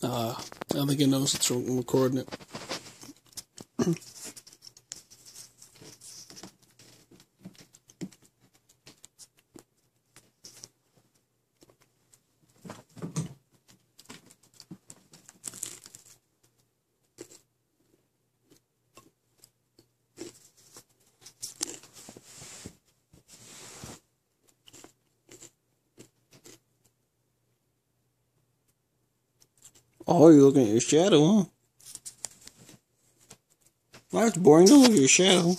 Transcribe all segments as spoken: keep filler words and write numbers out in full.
Uh, I think it knows it's I'm recording it. Oh, you're looking at your shadow, huh? Well, that's boring. Don't look at your shadow.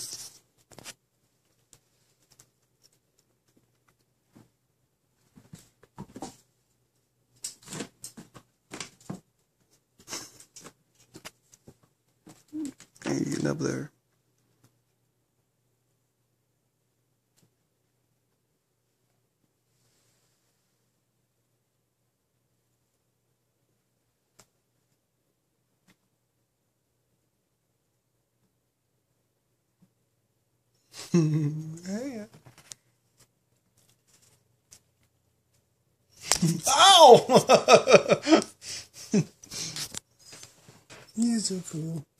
Hey, you're getting up there. Hey. Ow! You're so cool.